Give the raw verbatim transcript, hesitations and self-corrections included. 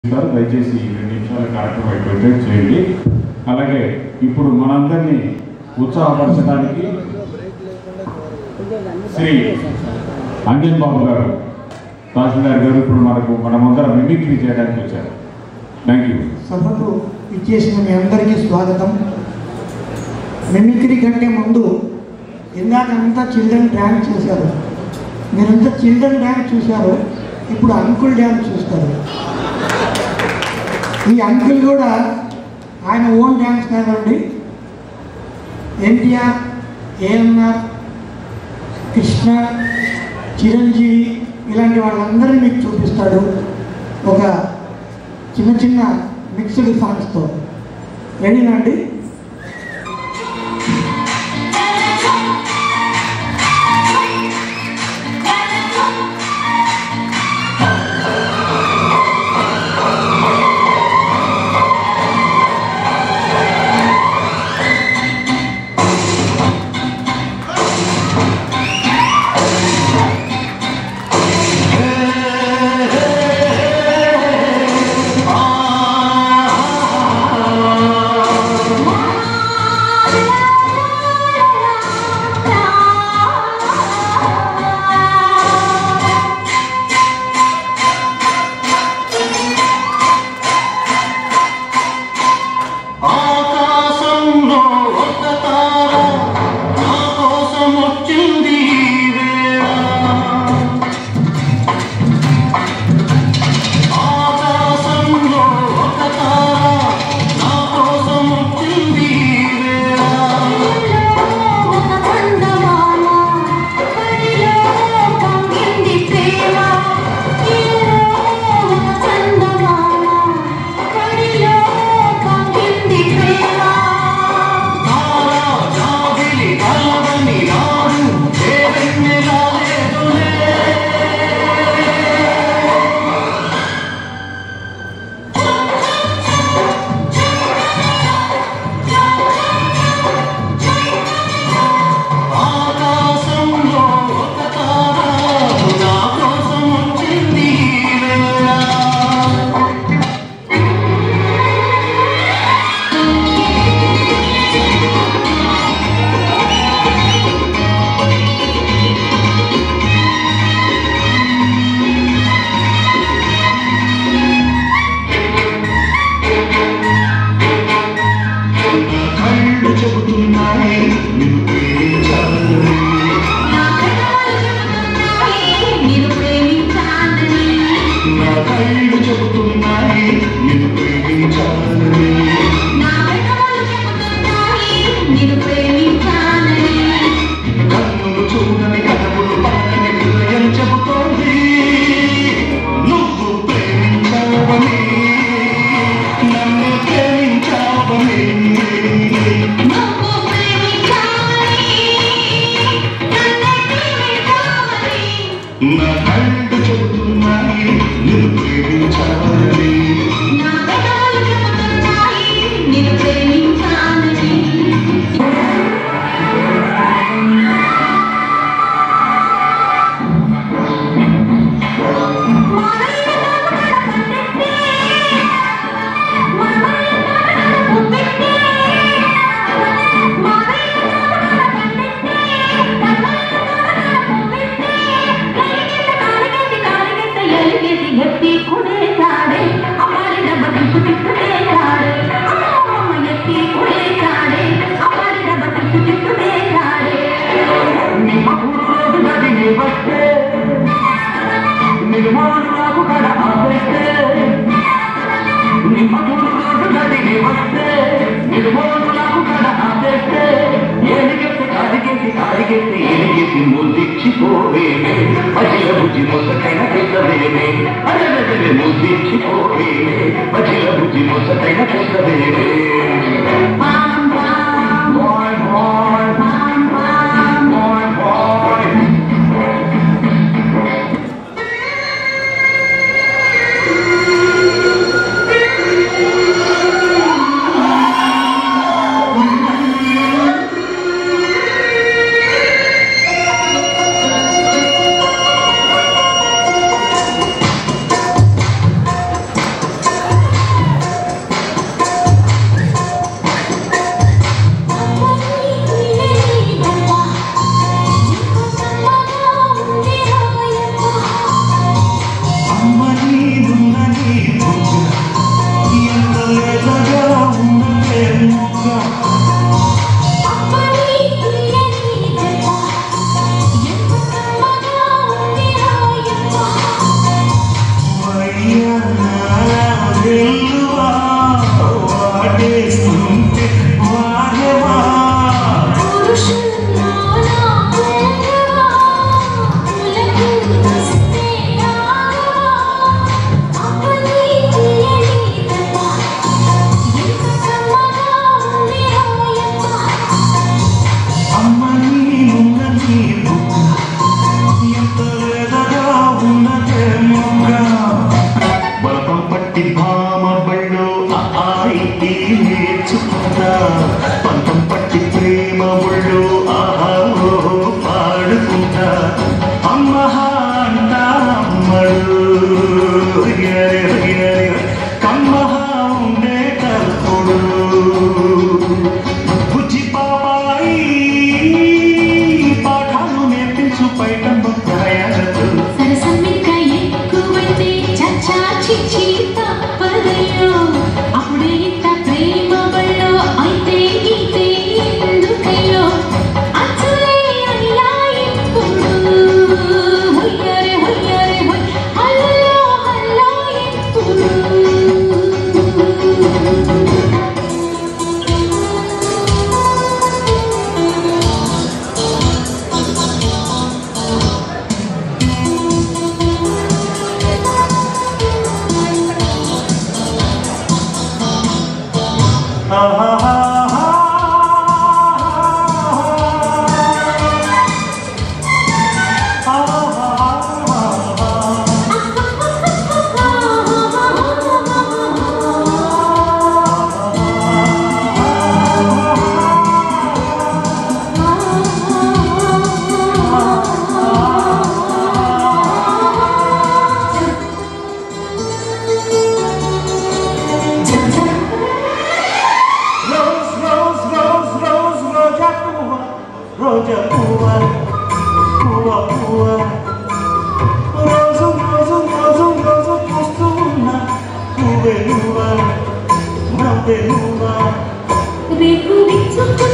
దయచేసి రెండు నిమిషాల కార్యక్రమం అయిపోతే చేయండి. అలాగే ఇప్పుడు మనందరినీ ఉత్సాహపరచడానికి శ్రీ అంజన్ బాబు గారు తహసీల్దార్ గారు ఇప్పుడు మనకు మనమందరం మిమిక్రీ చేయడానికి వచ్చారు. Thank you. సభకు ఇచ్చేసిన మీ అందరికీ స్వాగతం. మిమిక్రీ కంటే ముందు ఇందాకంతా చిల్డ్రన్ డ్యాన్స్ చూశారు. మీరంతా చిల్డ్రన్ డ్యాన్స్ చూశారు, ఇప్పుడు అంకుల్ డ్యాన్స్ చూస్తారు. ఈ అంకుల్ కూడా ఆయన ఓన్ డ్యాన్స్ కాదండి, ఎన్టీఆర్, ఏఎన్ఆర్, కృష్ణ, చిరంజీవి ఇలాంటి వాళ్ళందరినీ మీకు చూపిస్తాడు ఒక చిన్న చిన్న మిక్స్డ్ సాంగ్స్తో. రెడీనా అండి? నేర్చుకుంటా పంతం పట్టి ప్రేమ ఒళ్ళు ఆహా పాడుకుంటా అమ్మహా అంటా అమ్మడు కమ్మహా ఉండే కల్పుడు బుజ్జి బాబాయి పాఠాలు నేర్పించు పైటమ్మ ప్రయాణకు సరసమ్మిక ఎక్కువైతే చచ్చా చిచ్చి తప్పదయ్యో అప్పుడే ఇంత ప్రేమ బళ్ళో అయితే గీతే ఎందుకయ్యో అచ్చులే అయ్యా ఇప్పుడు హొయ్యరే హొయ్యరే హొయ్ హల్లో హల్లో ఇప్పుడు రోజా పువ్వా పువ్వా పువ్వా రోజు రోజు రోజు రోజు చూస్తూ ఉన్నా పువ్వే నువ్వా నవ్వే నువ్వా రేపు విచ్చుకు